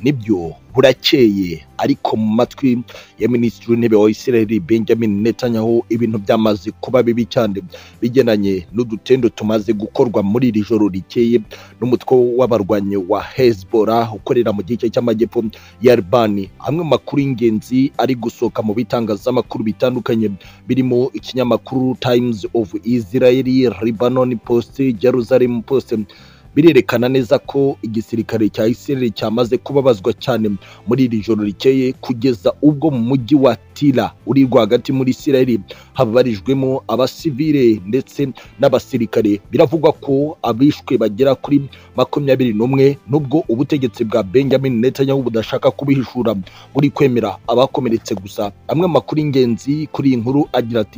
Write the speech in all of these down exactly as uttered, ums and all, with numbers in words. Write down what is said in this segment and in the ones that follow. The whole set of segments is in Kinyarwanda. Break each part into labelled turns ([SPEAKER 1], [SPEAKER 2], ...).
[SPEAKER 1] nibyo burakeye, ariko mu matwi ya Minisitiri w'Intebe wa Israel Benjamin Netanyahu ibintu byamaze kuba bibi cyane bigenanye n'udutendo tumaze gukorwa muri iri joro rikeye n'umutwe w'abarwanyi wa Hezbollah ukorera mu gice cy'amajyepfo ya Libani. Amwe mu makuru y'ingenzi ari gusohoka mu bitangazamakuru bitandukanye birimo ikinyamakuru Times of Israel, Lebanon Post, Jerusalem Post birerekana neza ko igisirikare cya Israel cyamaze kubabazwa cyane muri iri joro rikeye, kugeza ubwo mu mujyi wa Tira uri rwagati muri Israel habarijwemo abasivile ndetse n'abasirikare. Biravugwa ko abishwe bagera kuri makumyabiri n'umwe, nubwo ubutegetsi bwa Benjamin Netanyahu budashaka kubihishura buri kwemera abakomeretse gusa. Amwe makuru ingenzi kuri iyi nkuru agira ati: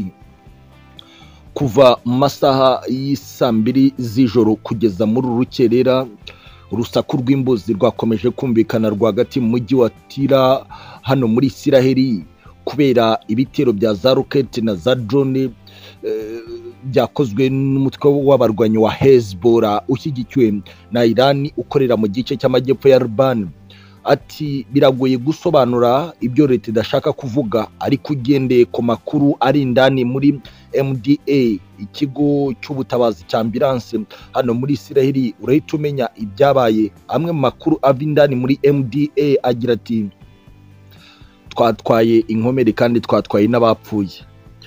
[SPEAKER 1] kuva mu masaha y'isambiri z'ijoro kugeza muri rukerera, urusaku rw'imbuzi rwakomeje kumvikana rwagati mu mujyi wa Tira hano muri Israel kubera ibitero bya za roketi na za drone e, byakozwe n'umutwe w'abarwanyi wa Hezbollah ushyigikiwe na Iran ukorera mu gice cy'amajyepfo ya Libani. Ati biragoye gusobanura ibyo leta idashaka kuvuga, ariko ugendeye ku makuru ari indani muri M D A, ikigo cy'ubutabazi cya ambulance hano muri Israel, urahita umenya ibyabaye. Amwe mu makuru ava indani muri M D A agira ati: twatwaye inkomere kandi twatwaye n'abapfuye.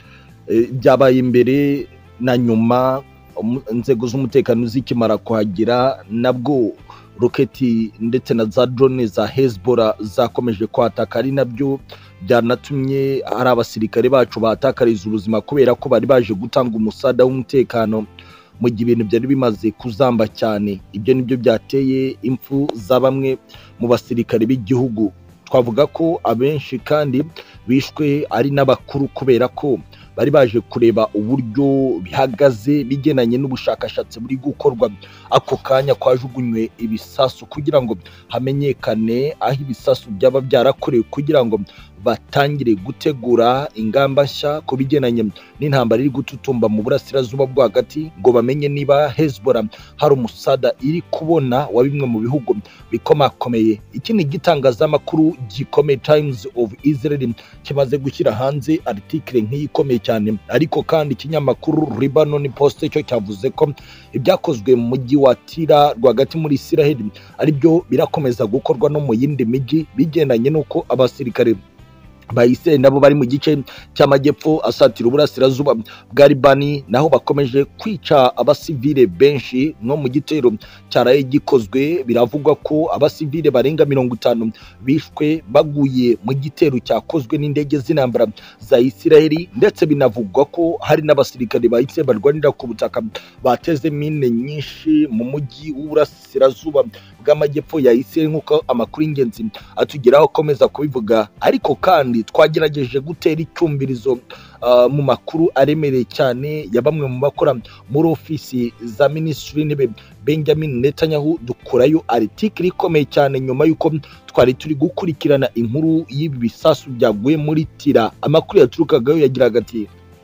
[SPEAKER 1] E, byabaye imbere na nyuma inzego z'umutekano zikimara kuhagera, nabwo roketi ndetse na za drone za Hezbollah zakomeje kwataka, ari nabyo byanatumye hari abasirikare bacu batakariza ubuzima kubera ko bari baje gutanga umusada w'umutekano mu gihe ibintu byari bimaze kuzamba cyane. Ibyo nibyo byateye impfu za bamwe mu basirikare b'igihugu. Twavuga ko abenshi kandi bishwe ari n'abakuru kubera ko bari baje kureba uburyo bihagaze bigenanye n'ubushakashatsi buri gukorwa. Ako kanya kwajugunywe ibisasu kugira ngo hamenyekane aho ibisasu byaba byarakorewe, kugira ngo batangire gutegura ingamba nshya ku bigenanye n'intambara iri gututumba mu burasirazuba bwo hagati, ngo bamenye niba Hezbollah hari umusada iri kubona wa bimwe mu bihugu bikomakomeye. Iki ni igitangazamakuru gikomeye Times of Israel kimaze gushyira hanze article nk'iyikomeye cyane, ariko kandi ikinyamakuru Lebanon Post cyo cyavuze ko ibyakozwe mu mujyi wa Tira rwagati muri Israel ari byo birakomeza gukorwa no mu yindi mijyi bigendanye n'uko abasirikare bayise nabo bari mu gice cy'amajyepfo asatira uburasirazuba bwa Libani, naho bakomeje kwica abasivile benshi. No mu gitero cyaraye gikozwe biravugwa ko abasivile barenga mirongo itanu bishwe baguye mu gitero cyakozwe n'indege z'intambara za Israel, ndetse binavugwa ko hari n'abasirikare bahise barwanira ku butaka bateze mine nyinshi mu mujyi w'uburasirazuba bw'amajyepfo ya Israel, nk'uko amakuru y'ingenzi atugeraho akomeza kubivuga. Ariko kandi twagerageje gutera icyumvirizo uh, mu makuru aremereye cyane ya bamwe mu bakora muri ofisi za Minisitiri w'Intebe Benjamin Netanyahu, dukurayo article ikomeye cyane nyuma yuko twari turi gukurikirana inkuru y'ibi bisasu byaguye muri Tira. Amakuru yaturukagayo yagiraga ati: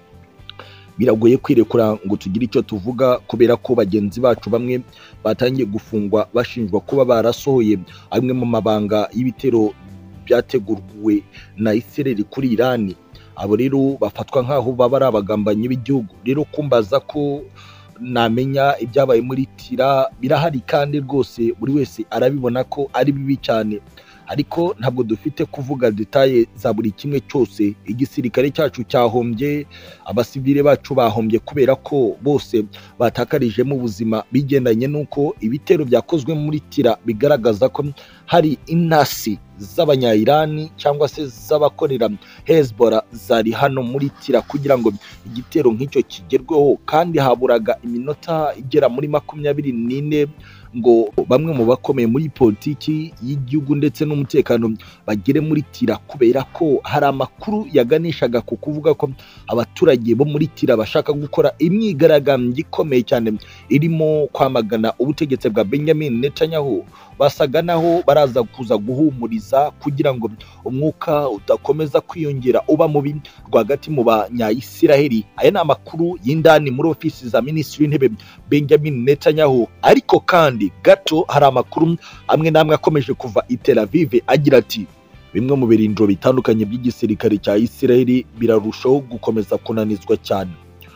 [SPEAKER 1] biragoye kwirekura ngo tugire icyo tuvuga kubera ko bagenzi bacu bamwe batangiye gufungwa bashinjwa kuba barasohoye amwe mu mabanga y'ibitero byateguwe na Israel kuri Iran. Abo rero bafatwa nkaho baba ari abagambanyi b'igihugu. Rero kumbaza ko namenya ibyabaye muri Tira birahari, kandi rwose buri wese arabibona ko ari bibi cyane, ariko ntabwo dufite kuvuga detaye za buri kimwe cyose. Igisirikare cyacu cyahombye, abasivile bacu bahombye kubera ko bose batakarijemo ubuzima bigendanye n'uko ibitero byakozwe muri Tira bigaragaza ko hari intasi z'abanya-Irani cyangwa se z'abakorera Hezbollah zari hano muri Tira kugira ngo igitero nk'icyo kigerweho, kandi haburaga iminota igera muri makumyabiri n'ine ngo bamwe mu bakomeye muri politiki y'igihugu ndetse n'umutekano bagere muri Tira, kubera ko hari amakuru yaganishaga ku kuvuga ko abaturage bo muri Tira bashaka gukora imyigaragambyo ikomeye cyane irimo kwamagana ubutegetsi bwa Benjamin Netanyahu. Basaga naho baraza kuza guhumuriza kugira ngo umwuka udakomeza kwiyongera uba mubi rwagati mu banya-Israel. Aya ni amakuru y'indani muri ofisi za Minisitiri w'Intebe Benjamin Netanyahu. Ariko kandi Aviv gato hari amakuru amwe namwe akomeje kuva i Tel Aviv agira ati bimwe mu birindiro bitandukanye by'igisirikare cya Isiraheli birarushaho gukomeza kunanizwa cyane.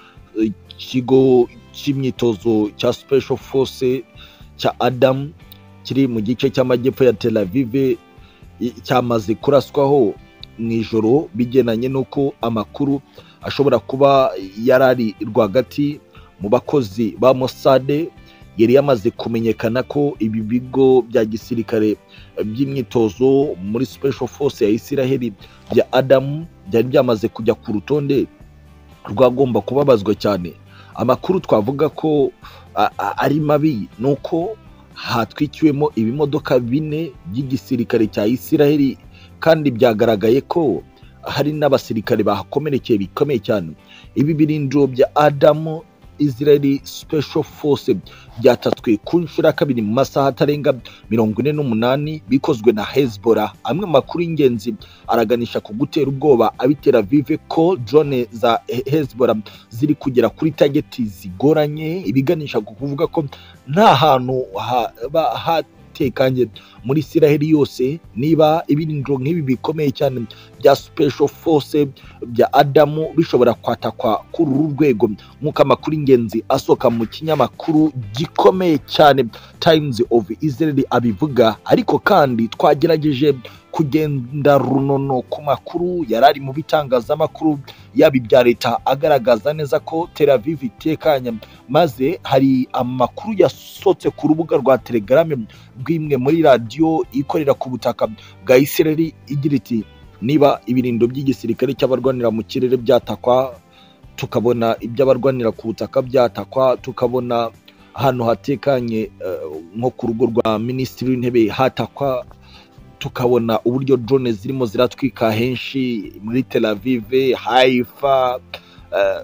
[SPEAKER 1] Ikigo cy'imyitozo cya Special Force cya Adam kiri mu gice cy'amajyepfo ya Tel Aviv cyamaze kuraswaho mu ijoro bigenanye nuko amakuru ashobora kuba yarari rwagati mu bakozi ba Mossad yari yamaze kumenyekana ko ibi bigo bya gisirikare by'imyitozo muri Special Force ya Isiraheli bya Adam byari byamaze kujya ku rutonde rwagomba kubabazwa cyane. Amakuru twavuga ko ari mabi nuko hatwikiwemo ibimodoka bine by'igisirikare cya Isiraheli kandi byagaragaye ko hari n'abasirikare bahakomerekeye bikomeye cyane. Ibi birindiro bya Adam Israeli Special Force byatatswe ku nshuro kabiri mu masaha atarenga mirongo ine n'umunani bikozwe na Hezbollah. Amwe makuru y'ingenzi araganisha ku gutera ubwoba abitera Aviv ko drone za Hezbollah ziri kugera kuri target zigoranye, ibiganisha ku kuvuga ko nta hantu ha tekanye muri Isiraheli yose niba ibirindiro nk'ibi bikomeye cyane bya Special Force bya Adamu bishobora kwatakwa kuri uru rwego nk'uko amakuru ingenzi asoka mu kinyamakuru gikomeye cyane Times of Israel abivuga. Ariko kandi twagerageje kugenda runono ku makuru yarari mu bitangazamakuru yabi bya leta agaragaza neza ko Tel Aviv itekanye, maze hari amakuru yasotse ku rubuga rwa Telegram rw'imwe muri radio ikorera ku butaka bwa Isiraheli igira iti niba ibirindo by'igisirikare cy'abarwanira mu kirere byatakwa, tukabona iby'abarwanira ku butaka byatakwa, tukabona ahantu hatekanye uh, nko ku rugo rwa Minisitiri w'Intebe hatakwa, tukabona uburyo drone zirimo ziratwika henshi muri Tel Aviv, Haifa, uh,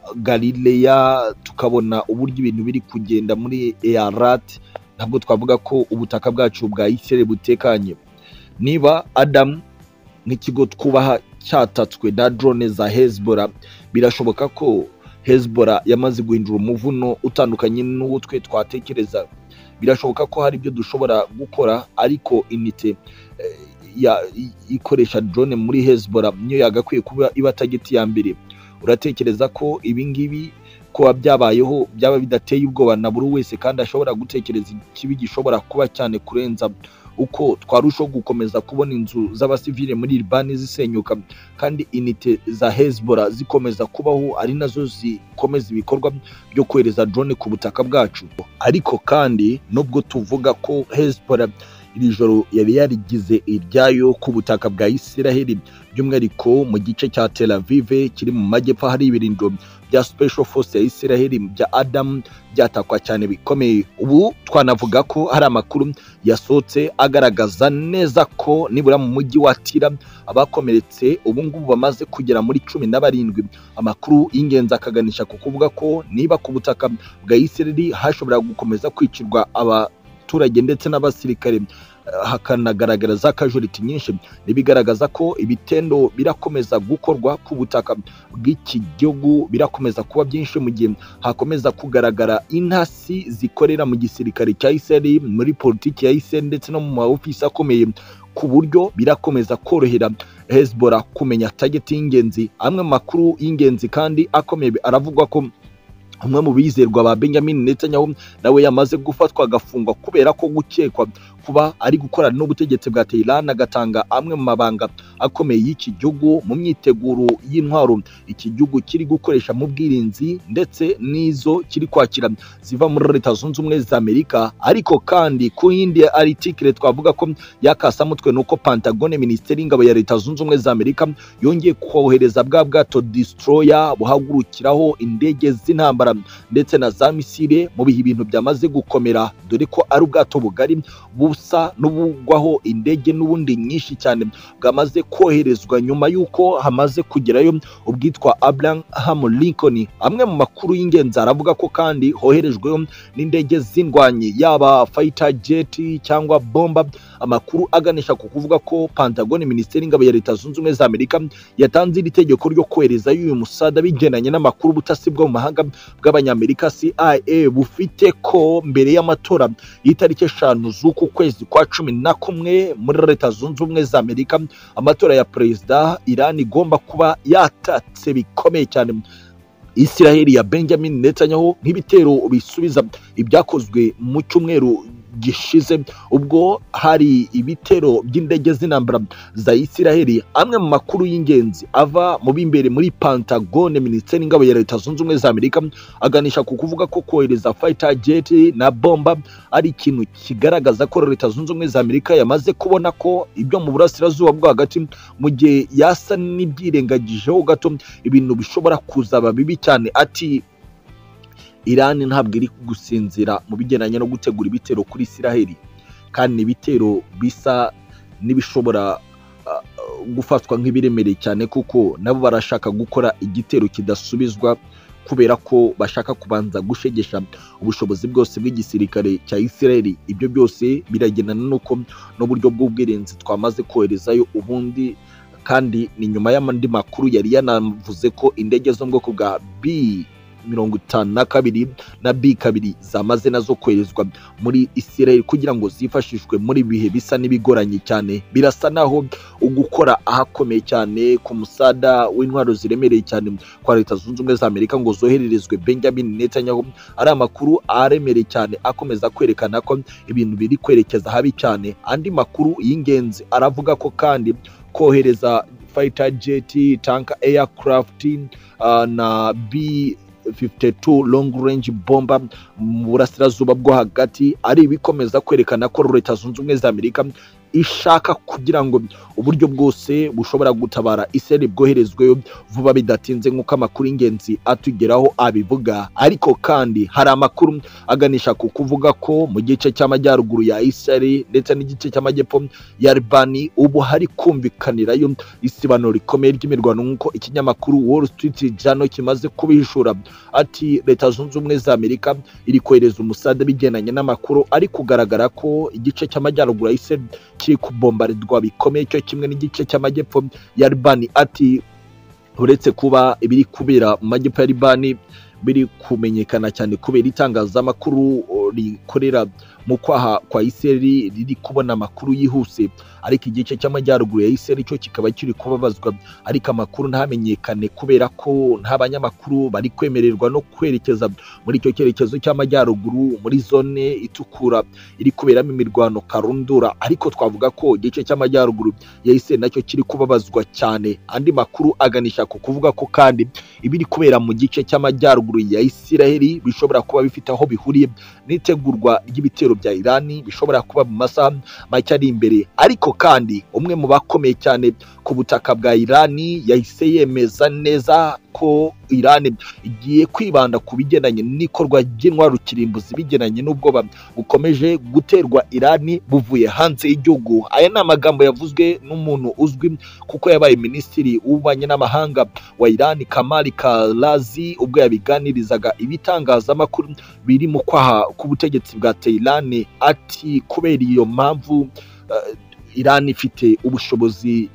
[SPEAKER 1] Galilea, tukabona uburyo ibintu biri kugenda muri Eyarat, ntabwo twavuga ko ubutaka bwacu bwa Isiraheli butekanye. Niba Adam n'ikigo twubaha cyatatswe na drone za Hezbollah, birashoboka ko Hezbollah yamaze guhindura umuvuno utandukanye n'uwo twe twatekereza. Birashoboka ko hari ibyo dushobora gukora, ariko inite eh, ya ikoresha drone muri Hezbollah niyo yagakwiye kuba iba target ya mbere. Uratekereza ko ibi ngibi ko byabayeho byaba bidateye ubwoba na buri wese, kandi ashobora gutekereza ikibi gishobora kuba cyane kurenza uko twarusho gukomeza kubona inzu z'abasivile muri Liban zisenyuka kandi inite za Hezbollah zikomeza kubaho, ari nazo zikomeza ibikorwa byo kohereza drone ku butaka bwacu. Ariko kandi nubwo tuvuga ko Hezbollah iri joro yari yarigize iryayo ku butaka bwa Isiraheli, by'umwihariko mu gice cya Tel Aviv kiri mu majyepfo hari ibirindiro bya Special Force ya Isiraheli bya Adam byatakwa cyane bikomeye. Ubu twanavuga ko hari amakuru yasotse agaragaza neza ko nibura mu mujyi wa Tira abakomeretse ubu ngubu bamaze kugera muri cumi na barindwi. Amakuru y'ingenzi akaganisha ku kuvuga ko niba ku butaka bwa Isiraheli hashobora gukomeza kwicirwa abaturage ndetse n'abasirikare, hakanagaragara za casualty nyinshi, nibigaragaza ko ibitendo birakomeza gukorwa ku butaka bw'iki gihugu, birakomeza kuba byinshi mu gihe hakomeza kugaragara intasi zikorera mu gisirikare cya Isiraheli, muri politiki ya Isiraheli ndetse no mu maofisi akomeye, ku buryo birakomeza korohera Hezbollah kumenya target y'ingenzi. Amwe makuru y'ingenzi kandi akomeye aravugwa ko umwe mu bizerwa ba Benjamin Netanyahu nawe yamaze gufatwa agafungwa kubera ko gukekwa kuba ari gukorana n'ubutegetsi bwa Tehran, agatanga amwe mu mabanga akomeye y'iki gihugu mu myiteguro y'intwaro iki gihugu kiri gukoresha mu bwirinzi ndetse n'izo kiri kwakira ziva muri Leta Zunze Ubumwe za Amerika. Ariko kandi ku yindi article twavuga ko yakasamutwe nuko Pentagon, Minisiteri y'Ingabo ya Leta Zunze Ubumwe za Amerika, yongeye kohereza bwa bwato destroyer buhagurukiraho indege z'intambara ndetse na za misile mu bihe ibintu byamaze gukomera, dore ko ari ubwato bugari busa n'ubugwaho indege n'ubundi nyinshi cyane bwamaze koherezwa nyuma y'uko hamaze kugerayo ubwitwa Abraham Lincoln. Amwe mu makuru y'ingenzi aravuga ko kandi hoherejweho n'indege z'indwanyi yaba fighter jet cyangwa bomba. Amakuru aganisha ku kuvuga ko Pentagon, Minisiteri y'Ingabo ya Leta Zunze Ubumwe za Amerika, yatanze iri tegeko ryo kohereza y'uyu musada bigendanye n'amakuru butasi bwo mu mahanga bw'abanyamerika C I A bufite ko mbere y'amatora y'itariki eshanu z'uku kwezi kwa cumi na kumwe muri Leta Zunze Ubumwe za Amerika, amatora ya perezida, Iran igomba kuba yatatse bikomeye cyane Israel ya Benjamin Netanyahu nk'ibitero bisubiza ibyakozwe mu cyumweru gishize ubwo hari ibitero by'indege z'intambara za Israel. Amwe mu makuru y'ingenzi ava mu bimbere muri Pentagon, Minisiteri y'Ingabo ya Leta Zunze Ubumwe za Amerika, aganisha ku kuvuga ko kohereza fighter jet na bomba ari ikintu kigaragaza ko Leta Zunze Ubumwe za Amerika yamaze kubona ko ibyo mu burasirazuba bwo hagati mu gihe yasa n'ibyirengagijeho gato ibintu bishobora kuzaba bibi cyane. Ati Iran ntabwo iri gusinzira mu bigendanye no gutegura ibitero kuri Israel, kandi ibitero bisa n'ibishobora uh, gufatwa nk'ibiremereye cyane kuko nabo barashaka gukora igitero kidasubizwa kubera ko bashaka kubanza gushegesha ubushobozi bwose bw'igisirikare cya Israel. Ibyo byose biragendana nuko n'uburyo bw'ubwirinzi twamaze koherezayo ubundi, kandi ni nyuma y'amandi makuru yari yanavuze ko indege zo mu bwoko bwa B mirongo itanu na kabiri na B kabiri zamaze nazo koherezwa muri Israel kugira ngo zifashishwe muri bihe bisa n'ibigoranye cyane. Birasa naho ugukora ahakomeye cyane ku musada w'intwaro ziremereye cyane kwa Leta Zunze Ubumwe za Amerika ngo zohererezwe Benjamin Netanyahu ari amakuru aremereye cyane akomeza kwerekana ko ibintu biri kwerekeza habi cyane. Andi makuru y'ingenzi aravuga ko kandi kohereza fighter jet, tank aircraft uh, na B fifty-two long range bomba mu burasirazuba bwo hagati ari bikomeza kwerekana ko Leta Zunze Ubumwe za Amerika ishaka kugira ngo uburyo bwose bushobora gutabara Israel bwoherezweyo vuba bidatinze nk'uko amakuru y'ingenzi atugeraho abivuga. Ariko kandi hari amakuru aganisha ku kuvuga ko mu gice cy'amajyaruguru ya Israel ndetse n'igice cy'amajyepfo ya Libani ubu hari kumvikanirayo isibano rikomeye ry'imirwano nk'uko ikinyamakuru Wall Street Journal kimaze kubihishura. Ati Leta Zunze Ubumwe za Amerika iri kohereza umusada bigendanye n'amakuru ari kugaragara ko igice cy'amajyaruguru ya Israel kiri kubombarirwa bikomeye cyo kimwe n'igice cy'amajyepfo ya Libani. Ati uretse kuba ibiri kubera mu majyepfo ya Libani biri kumenyekana cyane kubera itangazamakuru rikorera mu kwaha kwa Israel riri kubona amakuru yihuse, ariko igice cy'amajyaruguru ya Israel cyo kikaba kiri kubabazwa ariko amakuru ntamenyekane kubera ko nta banyamakuru bari kwemererwa no kwerekeza muri icyo cyerekezo cy'amajyaruguru muri zone itukura iri kuberamo imirwano karundura. Ariko twavuga ko igice cy'amajyaruguru ya Israel nacyo kiri kubabazwa cyane. Andi makuru aganisha ku kuvuga ko kandi ibiri kubera mu gice cy'amajyaruguru ya Israel bishobora kuba bifite aho bihuriye n'itegurwa ry'ibitero bya Iran bishobora kuba mu masaha make ari imbere. Ariko kandi umwe mu bakomeye cyane ku butaka bwa Iran yahise yemeza neza ko Iran igiye kwibanda ku bigendanye n'ikorwa ry'intwaro kirimbuzi bigendanye n'ubwoba bukomeje guterwa Iran buvuye hanze y'igihugu. Aya ni amagambo yavuzwe n'umuntu uzwi kuko yabaye minisitiri w'ububanyi n'amahanga wa Iran, Kamali Kalazi, ubwo yabiganirizaga ibitangazamakuru biri mu kwaha k'ubutegetsi bwa Tehran. Ati kubera iyo mpamvu uh, Iran ifite ubushobozi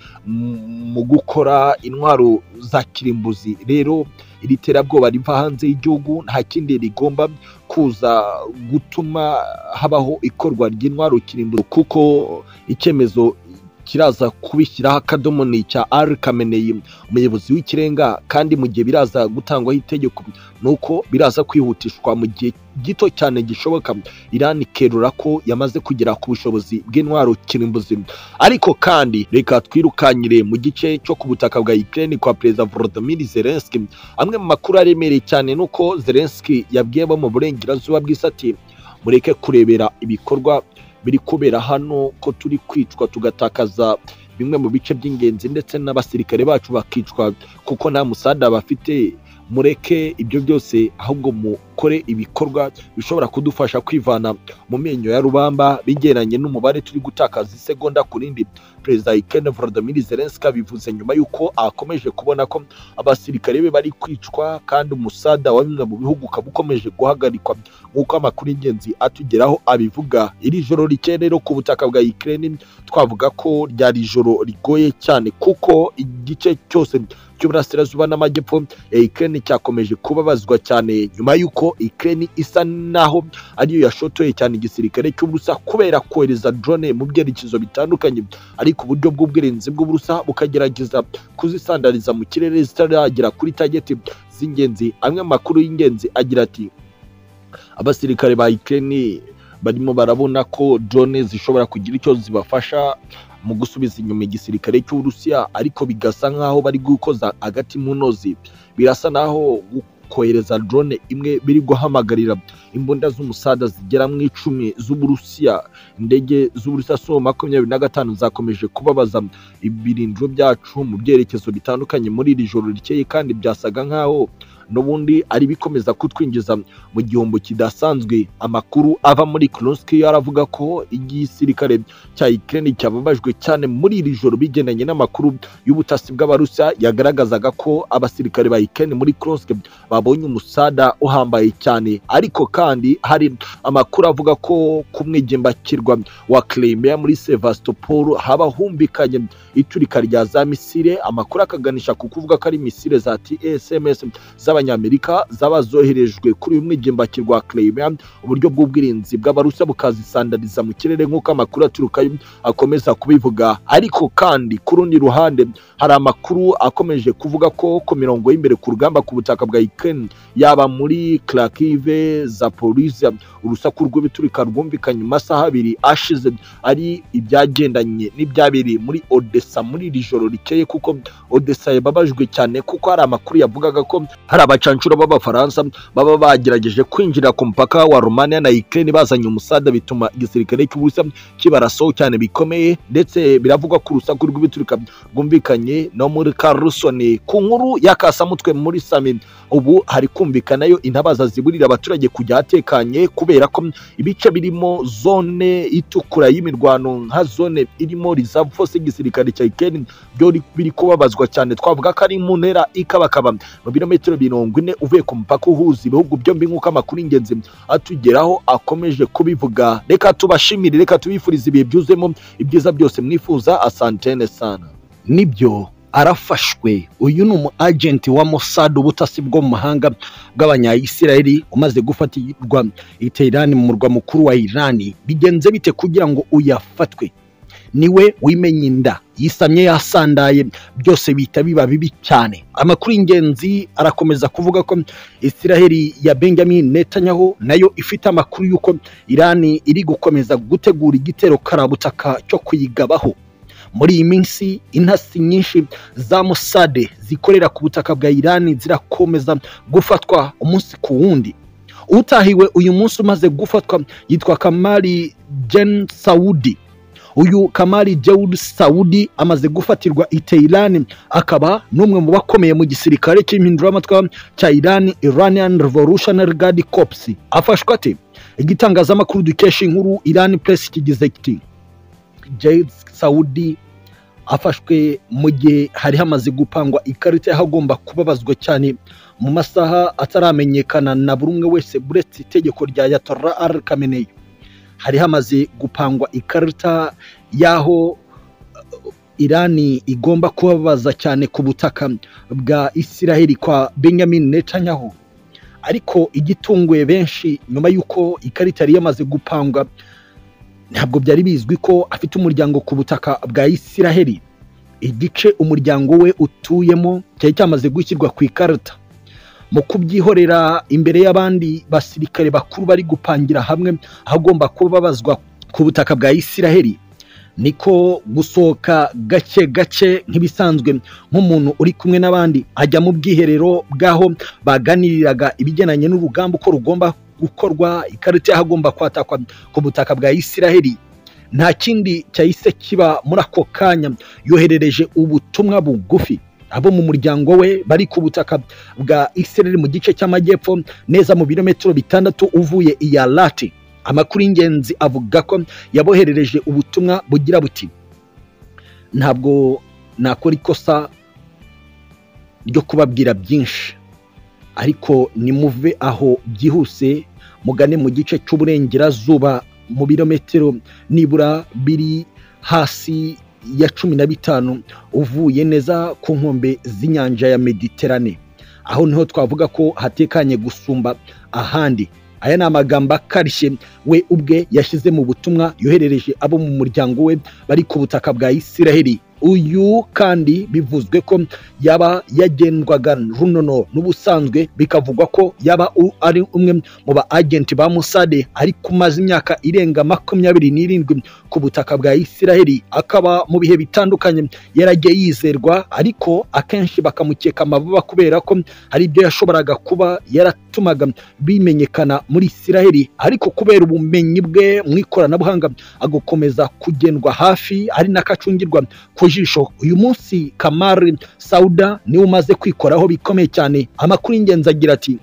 [SPEAKER 1] mu gukora intwaro za kirimbuzi, rero iri terabwoba riva hanze y'igihugu nta kindi rigomba kuza gutuma habaho ikorwa ry'intwaro kirimbuzi, kuko icyemezo kiraza kubishyiraho akadomo ni cya Ali Khamenei, umuyobozi w'ikirenga, kandi mu gihe biraza gutangwaho itegeko nuko biraza kwihutishwa mu gihe gito cyane gishoboka. Iran ikerura ko yamaze kugera ku bushobozi bw'intwaro kirimbuzi. Ariko kandi reka twirukanyire mu gice cyo ku butaka bwa Ukraine kwa Perezida Volodymyr Zelensky. Amwe mu makuru aremereye cyane nuko Zelensky yabwiye abo mu burengerazuba bw'isati mureke kurebera ibikorwa biri kubera hano ko turi kwicwa tugatakaza bimwe mu bice by'ingenzi ndetse n'abasirikare bacu bakicwa kuko nta musada bafite mureke ibyo byose ahubwo mukore ibikorwa bishobora kudufasha kwivana mu menyo ya rubamba bigeranye n'umubare turi gutakaza isegonda ku rindi. Perezida Ukraine Volodymyr Zelensky bivuze nyuma yuko akomeje kubona ko abasirikare be bari kwicwa kandi umusada wa bimwe mu bihugu kabukomeje guhagarikwa nk'uko amakuru y'ingenzi atugeraho abivuga. Iri joro rike rero ku butaka bwa Ukraine twavuga ko ryari ijoro rigoye cyane kuko igice cyose cy'uburasirazuba n'amajyepfo ya Ukraine cyakomeje kubabazwa cyane nyuma yuko Ukraine isa naho ariyo yashotoye cyane igisirikare cy'Uburusiya kubera kohereza drone mu byerekezo bitandukanye, ariko uburyo bw'ubwirinzi bw'Uburusiya bukagerageza kuzisandariza mu kirere zitaragera kuri target z'ingenzi. Amwe amakuru y'ingenzi agira ati abasirikare ba Ukraine barimo barabona ko drone zishobora kugira icyo zibafasha mu gusubiza inyuma igisirikare cy'Uburusiya, ariko bigasa nkaho bari gukoza agati mu nozi. Birasa naho kohereza drone imwe biri guhamagarira imbunda z'umusada zigera mu icumi z'Uburusiya. Indege z'Uburusiya so makumyabiri na gatanu zakomeje kubabaza ibirindiro byacu mu byerekezo bitandukanye muri iri joro rikeye, kandi byasaga nkaho n'ubundi ari bikomeza kutwinjiza mu gihombo kidasanzwe. Amakuru ava muri Kursk yaravuga ko igisirikare cya Ukraine cyababajwe cyane muri iri joro bigendanye n'amakuru y'ubutasi bw'Abarusiya yagaragazaga ko abasirikare ba Ukraine muri Kursk babonye umusada uhambaye cyane, ariko kandi hari amakuru avuga ko kumwigimbakirwa wa Crimea muri Sevastopol haba humbikanye iturika rya za misile. Amakuru akaganisha ku kuvuga ko ari misile za T S M S z'Abanyamerika zabazoherejwe kuri uyu mwigimbakirwa wa Crimea, uburyo bw'ubwirinzi bw'Abarusiya bukazisandariza mu kirere nk'uko amakuru aturukayo akomeza kubivuga. Ariko kandi ku rundi ruhande hari amakuru akomeje kuvuga ko ku mirongo y'imbere ku rugamba ku butaka bwa Ukraine yaba muri Kharkiv, Zaporizhia, urusaku rw'ibiturika rwumvikanye mu masaha abiri ashize ari ibyagendanye n'ibyabiri muri Odessa muri iri joro rikeye, kuko Odessa yababajwe cyane kuko hari amakuru yavugaga ko hari abacancuro b'Abafaransa baba bagerageje kwinjira ku mpaka wa Romania na Ukraine bazanye umusada, bituma igisirikare cy'Uburusiya kibaraso cyane bikomeye, ndetse biravugwa ko urusaku rw'ibiturika rwumvikanye no muri Kherson. Ku nkuru y'akasamutwe muri Sami ubu hari kumvikanayo intabaza ziburira abaturage kujya hatekanye kubera ko ibice birimo zone itukura y'imirwano nka zone irimo reserve force y'igisirikare cya Ukraine byo biri kubabazwa cyane. Twavuga ko ari mu ntera ikabakaba mu birometero mirongo ine uvuye ku mpaka uhuza ibihugu byombi nk'uko amakuru y'ingenzi atugeraho akomeje kubivuga. Reka tubashimire, reka tubifurize ibihe byuzemo ibyiza byose mwifuza. Asantene sana. Nibyo arafashwe. Uyu ni umu agent wa Mossad, ubutasi bwo mu mahanga bw'Abanya-Isiraheli umaze gufatirwa i Tehran mu murwa mukuru wa Iran. Bigenze bite kugira ngo uyafatwe? Niwe wimenye inda yisamye yasandaye, byose bita biba bibi cyane. Amakuru y'ingenzi arakomeza kuvuga ko Isiraheli ya Benjamin Netanyahu nayo ifite amakuru yuko Iran iri gukomeza gutegura igitero karabutaka cyo kuyigabaho. Muri iyi minsi intasi nyinshi za Mossad zikorera ku butaka bwa Iran zirakomeza gufatwa umunsi ku wundi. Utahiwe uyu munsi umaze gufatwa yitwa Kamali Jen Saudi. Uyu Kamali Jawud Saudi amaze gufatirwa i Tehran, akaba n'umwe mu bakomeye mu gisirikare cy'impinduramatwara cya Iran, Iranian Revolutionary Guard Corps. Afashwa ate? Igitangazamakuru dukesha inkuru Iran Press kigize kiti Jawud Saudi afashwe mu gihe hari hamaze gupangwa ikarita y'ahagomba kubabazwa cyane mu masaha ataramenyekana na buri umwe wese buretse itegeko rya Ayatollah al Khamenei. Hari hamaze gupangwa ikarita yaho Irani igomba kubabaza cyane ku butaka bwa Isiraheli kwa Benjamin Netanyahu, ariko igitunguye benshi nyuma yuko ikarita yari yamaze gupangwa ntabwo byari bizwi ko afite umuryango ku butaka bwa Isiraheli. Igice umuryango we utuyemo cyari cyamaze gushyirwa ku ikarita. Mu kubyihorera imbere y'abandi basirikare bakuru bari gupangira hamwe hagomba kubabazwa ku butaka bwa Isiraheli, niko gusohoka gake gake nk'ibisanzwe nk'umuntu uri kumwe n'abandi ajya mu bwiherero bwaho baganiriraga ibigenanye n'urugamba uko rugomba gukorwa. Ikarita y'ahagomba kwatakwa ku butaka bwa Isiraheli nta kindi cyahise kiba muri ako kanya, yoherereje ubutumwa bugufi abo mu muryango we bari ku butaka bwa Israel mu gice cy'amajyepfo neza mu birometero bitandatu uvuye i Yalati. Amakuru y'ingenzi avuga ko yaboherereje ubutumwa bugira buti ntabwo nakora ikosa ryo kubabwira byinshi, ariko nimuve aho byihuse mugane mu gice cy'uburengerazuba mu birometero nibura biri hasi ya cumi na bitanu uvuye neza ku nkombe z'inyanja ya Mediterane. Aho niho twavuga ko hatekanye gusumba ahandi. Aya ni amagambo akarishye we ubwe yashyize mu butumwa yoherereje abo mu muryango we bari ku butaka bwa Isiraheli. Uyu kandi bivuzwe ko yaba yagendwaga runono n'ubusanzwe, bikavugwa ko yaba ari umwe mu ba agenti ba Mossad ari kumaza imyaka irenga makumyabiri n'irindwi ku butaka bwa Isiraheli, akaba mu bihe bitandukanye yaragiye yizerwa, ariko akenshi bakamukeka amababa kubera ko hari ibyo yashoboraga kuba yaratumaga bimenyekana muri Isiraheli, ariko kubera ubumenyi bwe mu ikoranabuhanga agakomeza kugendwa hafi ari nakacungirwa ku jisho. Uyu munsi Kamari Sauda niwe umaze kwikoraho bikomeye cyane. Amakuru y'ingenzi agira ati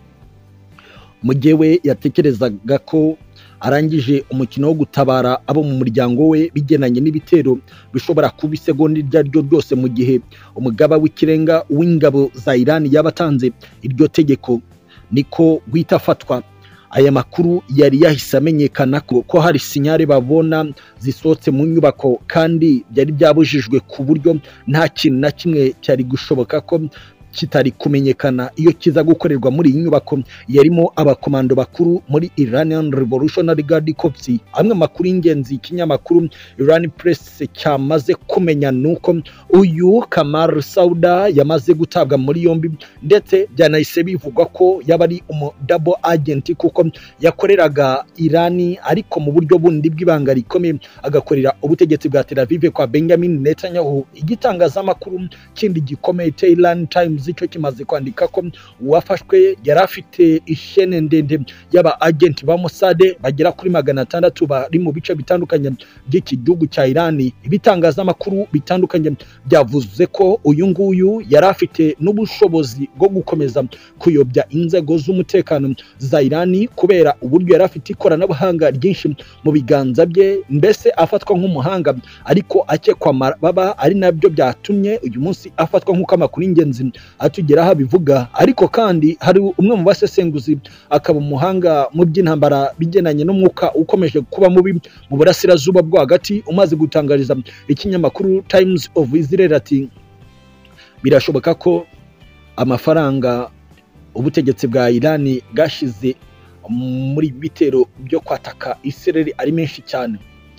[SPEAKER 1] mu gihe we yatekerezaga ko arangije umukino wo gutabara abo mu muryango we bigenanye n'ibitero bishobora kuba isegonda iryo ryo ryose, mu gihe umugaba w'ikirenga w'ingabo za Iran yabatanze iryo tegeko, niko guhita afatwa. Aya makuru yari yahise amenyekana ko, ko hari sinyare babona zisohotse mu nyubako, kandi byari byabujijwe ku buryo nta kintu na kimwe cyari gushoboka ko kitari kumenyekana iyo kiza gukorerwa muri iyi nyubako yarimo abakomando bakuru muri Iranian Revolutionary Guard Corps. Amwe makuru y'ingenzi ikinyamakuru Iran Press cyamaze kumenya nuko uyu Kamar Sauda yamaze gutabwa muri yombi, ndetse byanahise bivugwa ko yabari umu double agent kuko yakoreraga Irani ariko mu buryo bundi bw'ibanga rikomeye, agakorera ubutegetsi bwa Tel Aviv kwa Benjamin Netanyahu. Igitangazamakuru kindi gikomeye Tehran Times icyo kimaze kwandika ko uwafashwe yari afite ishene ndende y'aba agenti ba Mossad bagera kuri magana atandatu bari mu bice bitandukanye by'iki gihugu cya Irani. Ibitangazamakuru bitandukanye byavuze ko uyu nguyu yari afite n'ubushobozi bwo gukomeza kuyobya inzego z'umutekano za Irani kubera uburyo yari afite ikoranabuhanga ryinshi mu biganza bye, mbese afatwa nk'umuhanga ariko akekwa baba, ari nabyo byatumye uyu munsi afatwa nk'uko amakuru y'ingenzi atugeraho bivuga. Ariko kandi hari umwe mu basesenguzi akaba umuhanga mu by'intambara bigenanye n'umwuka ukomeje kuba mubi mu burasirazuba bwo hagati, umaze gutangariza ikinyamakuru Times of Israel ati birashoboka ko amafaranga ubutegetsi bwa Irani gashize muri bitero byo kwataka Israel ari menshi cyane.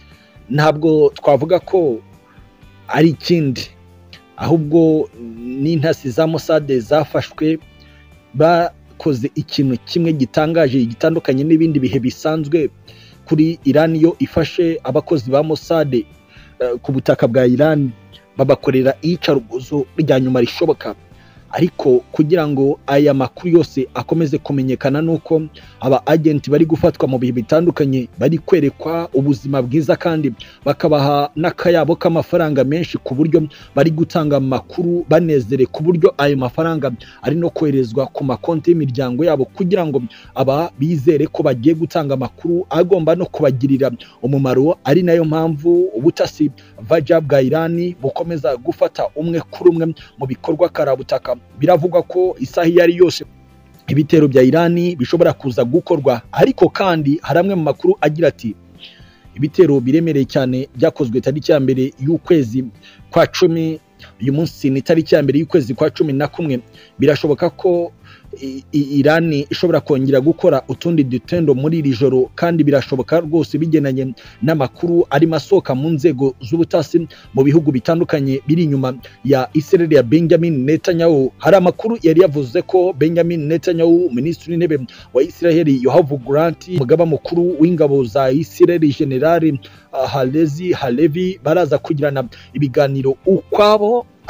[SPEAKER 1] Ntabwo twavuga ko ari ikindi, ahubwo n'intasi za Mossad zafashwe bakoze ikintu kimwe gitangaje gitandukanye n'ibindi bihe bisanzwe kuri Iran. Yo ifashe abakozi ba Mossad uh, ku butaka bwa Iran babakorera iyicarubozo rya nyuma rishoboka, ariko kugira ngo aya makuru yose akomeze kumenyekana nuko aba agenti bari gufatwa mu bihe bitandukanye, bari kwerekwa ubuzima bwiza kandi bakabaha n'akayabo k'amafaranga menshi ku buryo bari gutanga amakuru banezere, ku buryo ayo mafaranga ari no koherezwa ku makonti y'imiryango yabo kugira ngo aba bizere ko bagiye gutanga amakuru agomba no kubagirira umumaro. Ari nayo mpamvu ubutasi vaja bwa Irani bukomeza gufata umwe kuri umwe mu bikorwa karabutaka. Biravugwa ko isaha iyo ari yose ibitero bya Irani bishobora kuza gukorwa, ariko kandi hari amwe mu makuru agira ati ibitero biremereye cyane byakozwe tariki ya mbere y'ukwezi kwa cumi. Uyu munsi ni tariki ya mbere y'ukwezi kwa cumi na kumwe. Birashoboka ko Irani ishobora kongera gukora utundi dutendo muri iri joro, kandi birashoboka rwose bigenanye n'amakuru ari masoka mu nzego z'ubutasi mu bihugu bitandukanye biri inyuma ya Israel ya Benjamin Netanyahu. Hari amakuru yari yavuze ko Benjamin Netanyahu, minisitiri w'intebe wa Israel Yahahamutse, umugaba mukuru w'ingabo za Israel General Halevi Halevi baraza kugirana ibiganiro ukwabo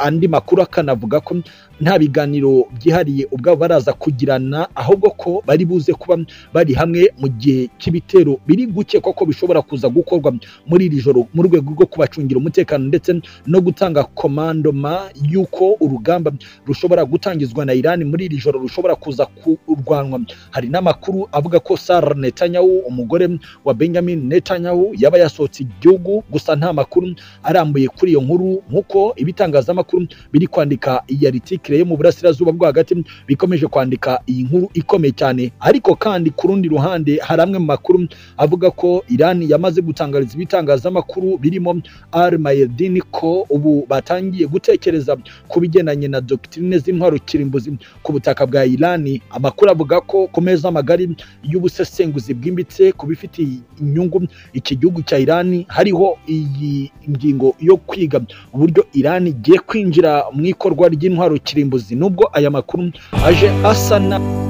[SPEAKER 1] andi makuru akanavuga ko nta biganiro byihariye ubwabo baraza kugirana, ahubwo ko bari buze kuba bari hamwe mu gihe cy'ibitero biri gukekwa ko bishobora kuza gukorwa muri iri joro mu rwego rwo kubacungira umutekano ndetse no gutanga komandoma y'uko urugamba rushobora gutangizwa na Iran muri iri joro rushobora kuza kurwanwa. Hari n'amakuru avuga ko Sara Netanyahu, umugore wa Benjamin Netanyahu, yaba yasohotse igihugu, gusa nta makuru arambuye kuri iyo nkuru, nkuko ibitangazamakuru biri kwandika iyi article yo mu burasirazuba bwo hagati bikomeje kwandika iyi nkuru ikomeye cyane. Ariko kandi ku rundi ruhande hari amwe mu makuru avuga ko Iran yamaze gutangariza ibitangazamakuru birimo Al Mayadin ko ubu batangiye gutekereza ku bigendanye na doctrine z'intwaro kirimbuzi ku butaka bwa Iran. Amakuru avuga ko ku meza magari y'ubusesenguzi bwimbitse ku bifitiye inyungu iki gihugu cya Iran hariho iyi ingingo yo kwiga uburyo Iran igiye kwinjira mu ikorwa ry'intwaro kirimbuzi. Nubwo aya makuru aje asana